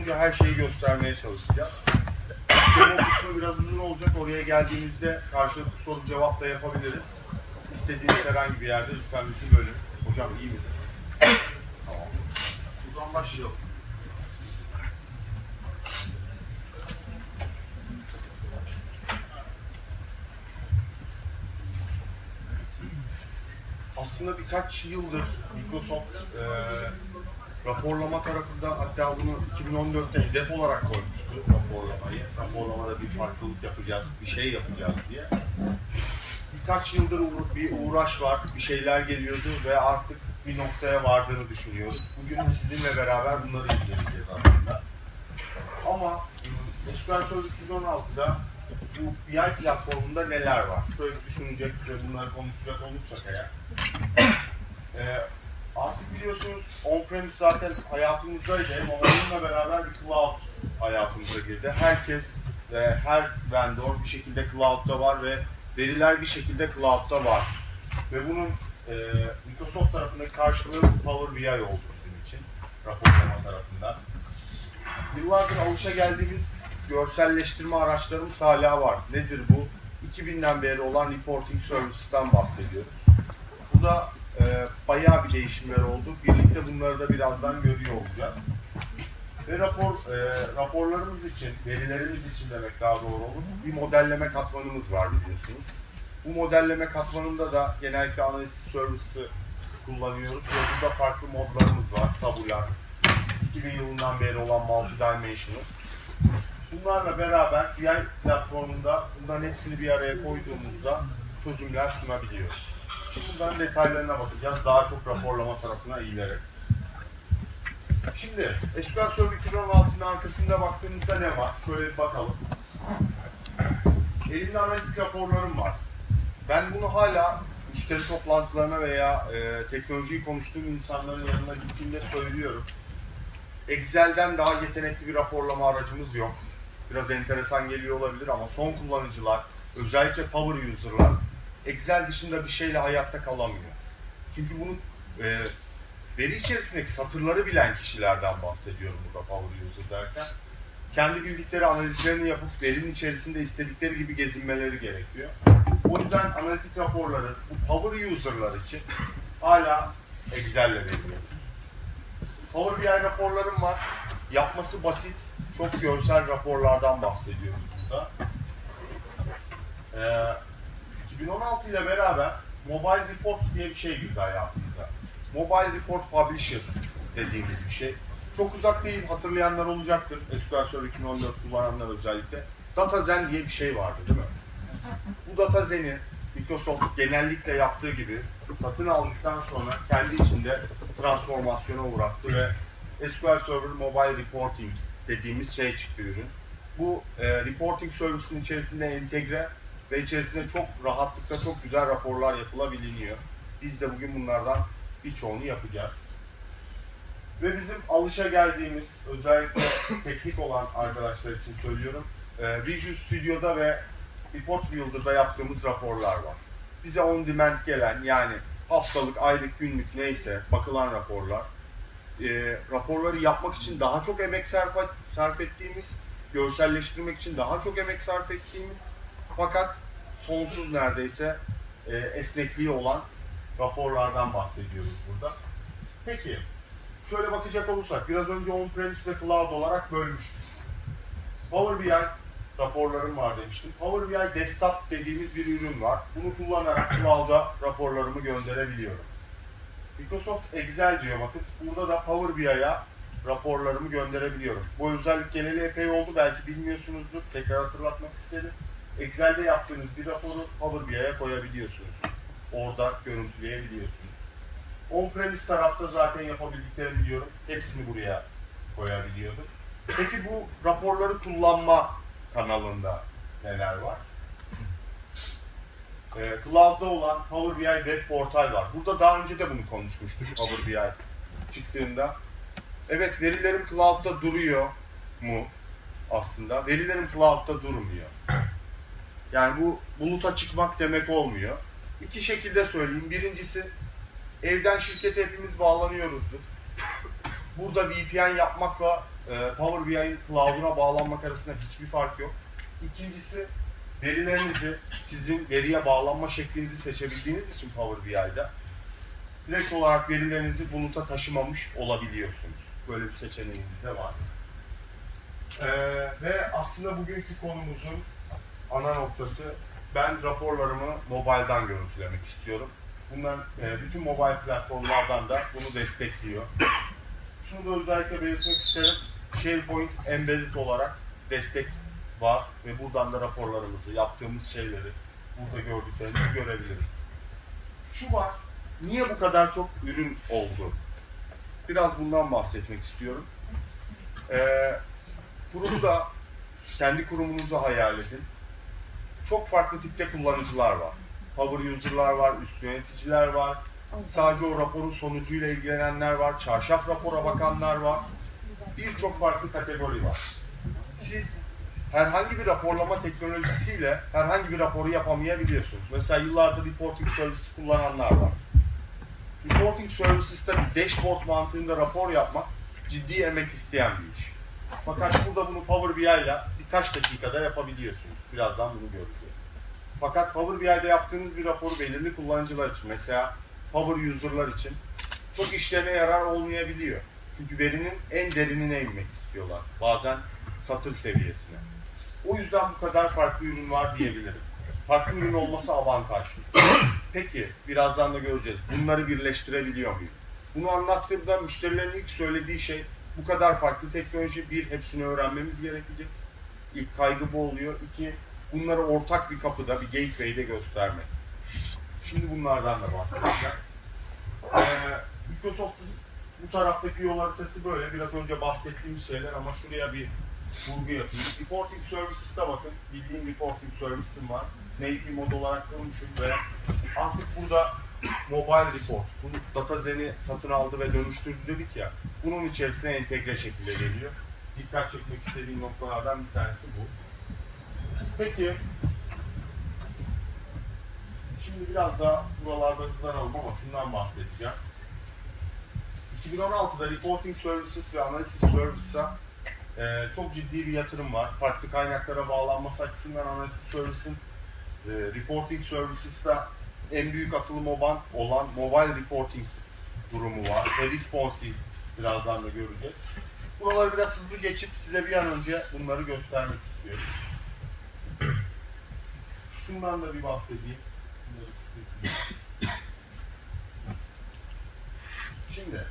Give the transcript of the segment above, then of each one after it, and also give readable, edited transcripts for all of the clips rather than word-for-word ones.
boyunca her şeyi göstermeye çalışacağız. Demo kısmı biraz uzun olacak. Oraya geldiğimizde karşılıklı soru cevap da yapabiliriz. İstediğiniz herhangi bir yerde lütfen bizi bölün. Hocam iyi midir? Tamam. O zaman başlayalım. Aslında birkaç yıldır Microsoft raporlama tarafında, hatta bunu 2014'te hedef olarak koymuştu raporlamayı. Raporlamada bir farklılık yapacağız, bir şey yapacağız diye. Birkaç yıldır bir uğraş var, bir şeyler geliyordu ve artık bir noktaya vardığını düşünüyoruz. Bugün sizinle beraber bunları inceleyeceğiz aslında. Ama SQL Server 2016'da bu BI platformunda neler var? Şöyle düşünecek ve bunları konuşacak olursak eğer. Artık biliyorsunuz on-premise zaten hayatımızdaydı ama onunla beraber bir cloud hayatımıza girdi. Herkes ve her vendor bir şekilde cloud'da var ve veriler bir şekilde cloud'da var. Ve bunun Microsoft tarafındaki karşılığı Power BI oldu bizim için, raporlama tarafından. Yıllardır alışageldiğimiz görselleştirme araçlarımız hala var. Nedir bu? 2000'den beri olan Reporting Services'ten bahsediyoruz. Bu da bayağı bir değişimler oldu. Birlikte bunları da birazdan görüyor olacağız. Ve raporlarımız için, verilerimiz için demek daha doğru olur, bir modelleme katmanımız var biliyorsunuz. Bu modelleme katmanında da genellikle Analysis Service'ı kullanıyoruz ve burada farklı modlarımız var. Tabular, 2000 yılından beri olan Multidimensional. Bunlarla beraber BI platformunda bunların hepsini bir araya koyduğumuzda çözümler sunabiliyoruz. Şimdi bunların detaylarına bakacağız, daha çok raporlama tarafına eğilerek. Şimdi SQL Server 2016'nın arkasında baktığımızda ne var? Şöyle bir bakalım. Elimde analitik raporlarım var. Ben bunu hala müşteri toplantılarına veya teknolojiyi konuştuğum insanların yanına gittiğimde söylüyorum. Excel'den daha yetenekli bir raporlama aracımız yok. Biraz enteresan geliyor olabilir ama son kullanıcılar, özellikle power user'lar Excel dışında bir şeyle hayatta kalamıyor. Çünkü bunun veri içerisindeki satırları bilen kişilerden bahsediyorum burada power user derken. Kendi bildikleri analizlerini yapıp verinin içerisinde istedikleri gibi gezinmeleri gerekiyor. O yüzden analitik raporları bu power user'lar için hala Excel'le veriyoruz. Power BI raporlarım var. Yapması basit, çok görsel raporlardan bahsediyoruz burada. 2016 ile beraber Mobile Reports diye bir şey girdi hayatımıza. Mobile Report Publisher dediğimiz bir şey. Çok uzak değil, hatırlayanlar olacaktır. SQL Server 2014 kullananlar özellikle. DataZen diye bir şey vardı değil mi? Bu DataZen'i Microsoft genellikle yaptığı gibi satın aldıktan sonra kendi içinde transformasyona uğrattı ve SQL Server Mobile Reporting dediğimiz şey çıktı ürün. Bu reporting service'in içerisinde entegre ve içerisinde çok rahatlıkla çok güzel raporlar yapılabiliyor. Biz de bugün bunlardan birçoğunu yapacağız. Ve bizim alışageldiğimiz, özellikle teknik olan arkadaşlar için söylüyorum, Visual Studio'da ve Report Builder'da yaptığımız raporlar var. Bize on demand gelen, yani haftalık, aylık, günlük neyse bakılan raporlar. Raporları yapmak için daha çok emek sarf ettiğimiz, görselleştirmek için daha çok emek sarf ettiğimiz, fakat sonsuz neredeyse esnekliği olan raporlardan bahsediyoruz burada. Peki, şöyle bakacak olursak, biraz önce on-premise ve cloud olarak bölmüştük. Power BI raporlarım var demiştim. Power BI Desktop dediğimiz bir ürün var. Bunu kullanarak cloud'a raporlarımı gönderebiliyorum. Microsoft Excel diyor bakın. Burada da Power BI'ye raporlarımı gönderebiliyorum. Bu özellik geleli epey oldu. Belki bilmiyorsunuzdur. Tekrar hatırlatmak istedim. Excel'de yaptığınız bir raporu Power BI'ye koyabiliyorsunuz. Orada görüntüleyebiliyorsunuz. On-premise tarafta zaten yapabildiklerimi biliyorum. Hepsini buraya koyabiliyordum. Peki bu raporları kullanma kanalında neler var? Cloud'da olan Power BI Web Portal var. Burada daha önce de bunu konuşmuştuk Power BI çıktığında. Evet, verilerim Cloud'da duruyor mu aslında? Verilerim Cloud'da durmuyor. Yani bu buluta çıkmak demek olmuyor. İki şekilde söyleyeyim. Birincisi, evden şirkete hepimiz bağlanıyoruzdur. Burada VPN yapmakla Power BI'nin cloud'una bağlanmak arasında hiçbir fark yok. İkincisi, verilerinizi, sizin veriye bağlanma şeklinizi seçebildiğiniz için Power BI'de direkt olarak verilerinizi buluta taşımamış olabiliyorsunuz. Böyle bir seçeneğiniz de var. Ve aslında bugünkü konumuzun ana noktası, ben raporlarımı mobile'dan görüntülemek istiyorum. Bunlar bütün mobile platformlardan da bunu destekliyor. Şunu da özellikle belirtmek isterim. SharePoint Embedded olarak destek var ve buradan da raporlarımızı, yaptığımız şeyleri, burada gördüklerimizi görebiliriz. Şu var, niye bu kadar çok ürün oldu? Biraz bundan bahsetmek istiyorum. Kurumda, kendi kurumunuzu hayal edin. Çok farklı tipte kullanıcılar var. Power user'lar var, üst yöneticiler var. Sadece o raporun sonucuyla ilgilenenler var. Çarşaf rapora bakanlar var. Birçok farklı kategori var. Siz herhangi bir raporlama teknolojisiyle herhangi bir raporu yapamayabiliyorsunuz. Mesela yıllardır reporting servisi kullananlar var. Reporting services'te bir dashboard mantığında rapor yapmak ciddi emek isteyen bir iş. Fakat burada bunu Power BI ile birkaç dakikada yapabiliyorsunuz. Birazdan bunu göreceğiz. Fakat Power BI'de yaptığınız bir raporu belirli kullanıcılar için, mesela Power user'lar için çok işlerine yarar olmayabiliyor. Çünkü verinin en derinine inmek istiyorlar. Bazen satır seviyesine. O yüzden bu kadar farklı ürün var diyebilirim. Farklı ürün olması avantajlı. Peki, birazdan da göreceğiz. Bunları birleştirebiliyor muyum? Bunu anlattığımda müşterilerin ilk söylediği şey, bu kadar farklı teknoloji, bir, hepsini öğrenmemiz gerekecek. İlk kaygı bu oluyor. İki, bunları ortak bir kapıda, bir gateway'de göstermek. Şimdi bunlardan da bahsedeceğim. Microsoft'un bu taraftaki yol haritası böyle. Biraz önce bahsettiğimiz şeyler ama şuraya bir vurgu yapayım. Reporting Services'te bakın. Bildiğim Reporting Services'im var. Native mod olarak kurmuşum ve artık burada Mobile Report, bunu DataZen'i satın aldı ve dönüştürdü dedik ya, bunun içerisine entegre şekilde geliyor. Dikkat çekmek istediğim noktalardan bir tanesi bu. Peki, şimdi biraz daha buralarda hızlanalım ama şundan bahsedeceğim. 2016'da Reporting Services ve Analysis Services'a çok ciddi bir yatırım var. Farklı kaynaklara bağlanması açısından Analysis Services'in Reporting Services'ta en büyük atılım olan Mobile Reporting durumu var. Ve Responsive birazdan da göreceğiz. Buraları biraz hızlı geçip size bir an önce bunları göstermek istiyorum. Şundan da bir bahsedeyim. Şimdi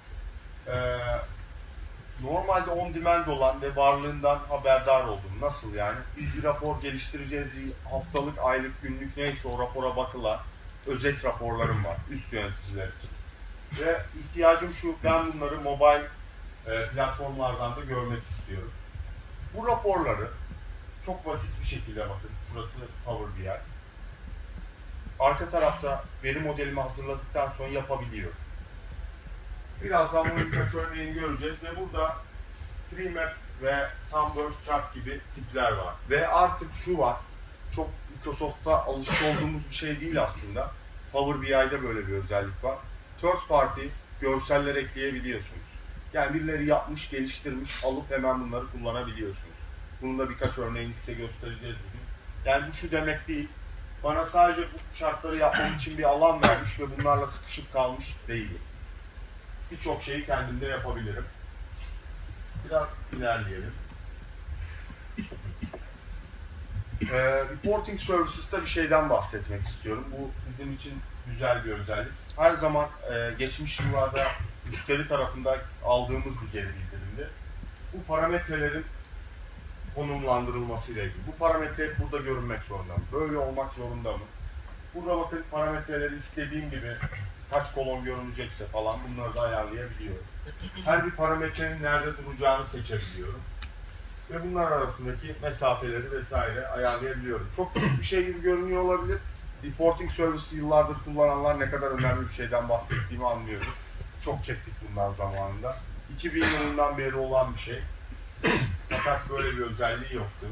normalde on demand olan ve varlığından haberdar oldum. Nasıl yani? Biz bir rapor geliştireceğiz, haftalık, aylık, günlük neyse o rapora bakılan özet raporlarım var üst yöneticiler için. Ve ihtiyacım şu, ben bunları mobile platformlardan da görmek istiyorum. Bu raporları çok basit bir şekilde bakın. Burası Power BI. Arka tarafta veri modelimi hazırladıktan sonra yapabiliyorum. Birazdan bunun birkaç örneğini göreceğiz ve burada TreeMap ve Sunburst Chart gibi tipler var. Ve artık şu var, çok Microsoft'ta alışık olduğumuz bir şey değil aslında. Power BI'de böyle bir özellik var. Third party görseller ekleyebiliyorsunuz. Yani birileri yapmış, geliştirmiş, alıp hemen bunları kullanabiliyorsunuz. Bunun da birkaç örneğini size göstereceğiz bugün. Yani bu şu demek değil, bana sadece bu şartları yapmam için bir alan vermiş ve bunlarla sıkışıp kalmış değilim. Birçok şeyi kendimde yapabilirim. Biraz ilerleyelim. Reporting Services'ta bir şeyden bahsetmek istiyorum. Bu bizim için güzel bir özellik. Her zaman geçmiş yıllarda müşteri tarafından aldığımız bir geri bildirimdi. Bu parametrelerin konumlandırılmasıyla ilgili. Bu parametre hep burada görünmek zorunda mı? Böyle olmak zorunda mı? Burada bakın parametreleri istediğim gibi kaç kolon görünecekse falan bunları da ayarlayabiliyorum. Her bir parametrenin nerede duracağını seçebiliyorum. Ve bunlar arasındaki mesafeleri vesaire ayarlayabiliyorum. Çok küçük bir şey gibi görünüyor olabilir. Reporting Service'i yıllardır kullananlar ne kadar önemli bir şeyden bahsettiğimi anlıyorum. Çok çektik bundan zamanında. 2000 yılından beri olan bir şey. Fakat böyle bir özelliği yoktu.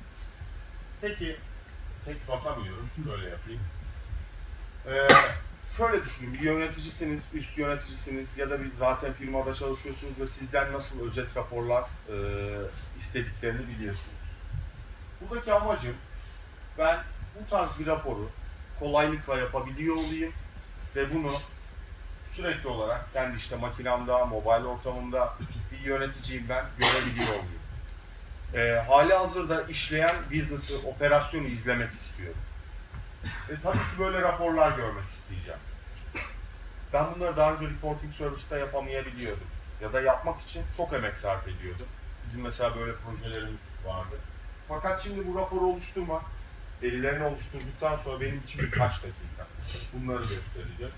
Peki, tek basamıyorum. Şöyle yapayım. şöyle düşünün, bir yöneticisiniz, üst yöneticisiniz ya da bir zaten firmada çalışıyorsunuz ve sizden nasıl özet raporlar istediklerini biliyorsunuz. Buradaki amacım, ben bu tarz bir raporu kolaylıkla yapabiliyor olayım ve bunu sürekli olarak kendi işte makinamda, mobil ortamımda bir yöneticiyim ben, görebiliyor olayım. Hali hazırda işleyen business'ı, operasyonu izlemek istiyorum. Tabii ki böyle raporlar görmek isteyeceğim. Ben bunları daha önce reporting service'te yapamayabiliyordum. Ya da yapmak için çok emek sarf ediyordum. Bizim mesela böyle projelerimiz vardı. Fakat şimdi bu raporu oluşturmak, verilerini oluşturduktan sonra benim için birkaç dakika. Bunları göstereceğiz.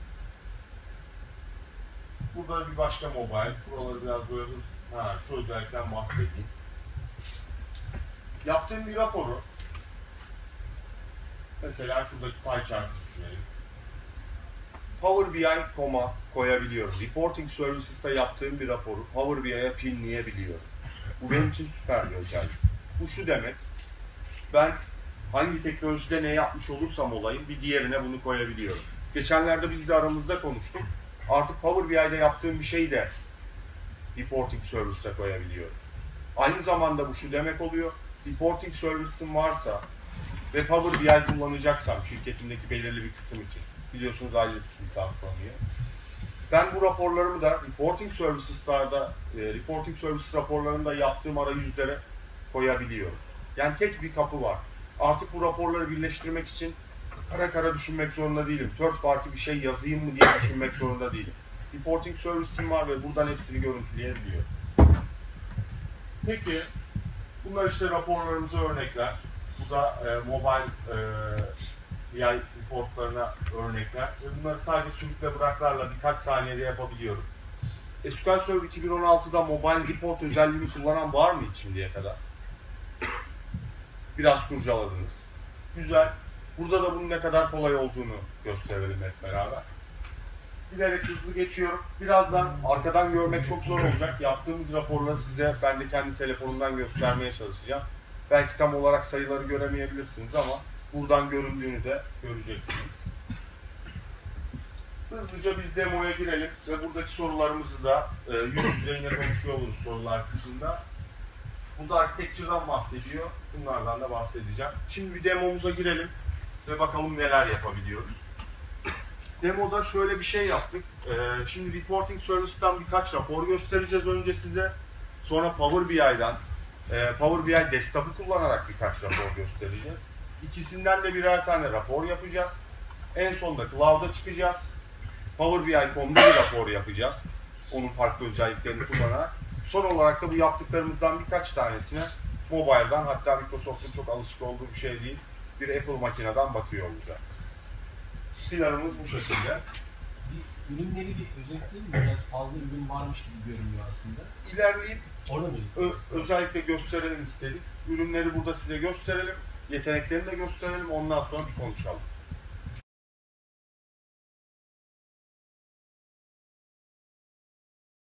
Burada bir başka mobile. Buraları biraz böyle şu özellikten bahsedeyim. Yaptığım bir raporu, mesela şuradaki pie chart'ı düşünelim. Power BI koma koyabiliyorum. Reporting Services'ta yaptığım bir raporu Power BI'ye pinleyebiliyorum. Bu benim için süper bir özellik. Bu şu demek, ben hangi teknolojide ne yapmış olursam olayım bir diğerine bunu koyabiliyorum. Geçenlerde biz de aramızda konuştuk. Artık Power BI'de yaptığım bir şeyi de Reporting Service'e koyabiliyorum. Aynı zamanda bu şu demek oluyor, Reporting Service'im varsa ve Power BI kullanacaksam şirketimdeki belirli bir kısım için, biliyorsunuz aylık lisanslanıyor. Ben bu raporlarımı da Reporting Services'larda, Reporting Services raporlarında yaptığım arayüzlere koyabiliyorum. Yani tek bir kapı var. Artık bu raporları birleştirmek için kara kara düşünmek zorunda değilim. Third party bir şey yazayım mı diye düşünmek zorunda değilim. Reporting Services'im var ve buradan hepsini görüntüleyebiliyorum. Peki, bunlar işte raporlarımıza örnekler. Bu da mobile BI reportlarına örnekler. Bunları sadece sürükle bıraklarla birkaç saniyede yapabiliyorum. SQL Server 2016'da mobile report özelliğini kullanan var mı hiç şimdiye kadar? Biraz kurcaladınız. Güzel. Burada da bunun ne kadar kolay olduğunu gösterelim hep beraber. Giderek hızlı geçiyorum. Birazdan arkadan görmek çok zor olacak. Yaptığımız raporları size ben de kendi telefonumdan göstermeye çalışacağım. Belki tam olarak sayıları göremeyebilirsiniz ama buradan göründüğünü de göreceksiniz. Hızlıca biz demoya girelim ve buradaki sorularımızı da yüz yüzeyine konuşuyor oluruz sorular kısmında. Burada architecture'dan bahsediyor. Bunlardan da bahsedeceğim. Şimdi bir demomuza girelim ve bakalım neler yapabiliyoruz. Demoda şöyle bir şey yaptık. Şimdi Reporting Service'tan birkaç rapor göstereceğiz önce size. Sonra Power BI'den, Power BI desktop'ı kullanarak birkaç rapor göstereceğiz. İkisinden de birer tane rapor yapacağız. En sonunda Cloud'a çıkacağız. Power BI.com'da bir rapor yapacağız. Onun farklı özelliklerini kullanarak. Son olarak da bu yaptıklarımızdan birkaç tanesine mobile'dan, hatta Microsoft'un çok alışık olduğu bir şey değil, bir Apple makineden bakıyor olacağız. Planımız bu şekilde. Ürünleri bir özet değil mi? Biraz fazla ürün varmış gibi görünüyor aslında. İlerleyip orada mı? Özellikle gösterelim istedik. Ürünleri burada size gösterelim. Yeteneklerini de gösterelim. Ondan sonra bir konuşalım.